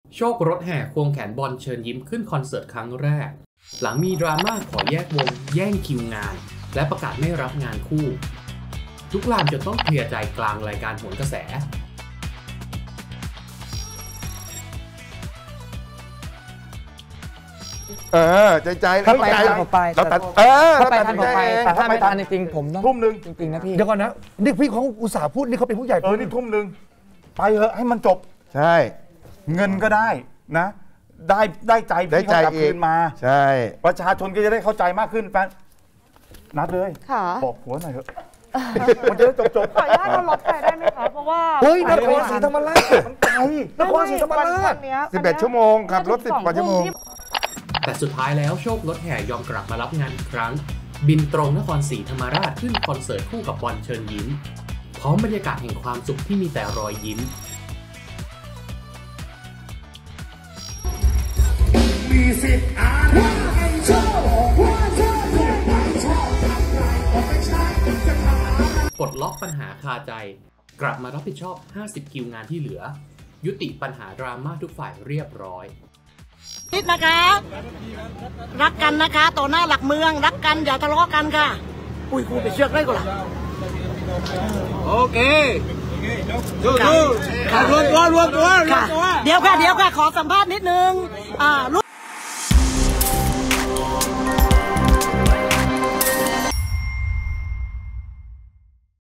โชครถแห่ควงแขนบอลเชิญยิ้มขึ้นคอนเสิร์ตครั้งแรกหลังมีดราม่าขอแยกวงแย่งคิวงานและประกาศไม่รับงานคู่ลุกลามจนต้องเคลียร์ใจกลางรายการโหนกระแสใจเข้าไปทันผมไปเราตัดเข้าไปทันผมไปแต่ถ้าไม่ทันจริงๆผมต้องทุ่มหนึ่งจริงๆนะพี่เดี๋ยวก่อนนะนี่พี่เขาอุตส่าห์พูดนี่เขาเป็นผู้ใหญ่นี่ทุ่มหนึ่งไปเถอะให้มันจบใช่เงินก็ได้นะได้ใจพี่เขากลับคืนมาใช่ประชาชนก็จะได้เข้าใจมากขึ้นแฟนนัดเลยบอกหัวหน่อยเถอะมันจะได้จบขออนุญาตเอารถไปได้ไหมคะเพราะว่าเฮ้ยนครศรีธรรมราชมันไกลนครศรีธรรมราช 11 ชั่วโมงขับรถ10 กว่าชั่วโมงแต่สุดท้ายแล้วโชครถแห่ยอมกลับมารับงานอีกครั้งบินตรงนครศรีธรรมราชขึ้นคอนเสิร์ตคู่กับบอลเชิญยิ้มพร้อมบรรยากาศแห่งความสุขที่มีแต่รอยยิ้มมีสิทธิ์อ่านว่าให้โชคว่าเธอไม่ชอบทำไรก็ไม่ใช่จะมาปลดล็อกปัญหาคาใจกลับมารับผิดชอบ50คิวงานที่เหลือยุติปัญหาดราม่าทุกฝ่ายเรียบร้อยนิดนะคะรักกันนะคะต่อหน้าหลักเมืองรักกันอย่าทะเลาะกันค่ะอุ้ยกูไปเชือกได้ก่อนละโอเครวมตัวเดี๋ยวค่ะขอสัมภาษณ์นิดนึงลู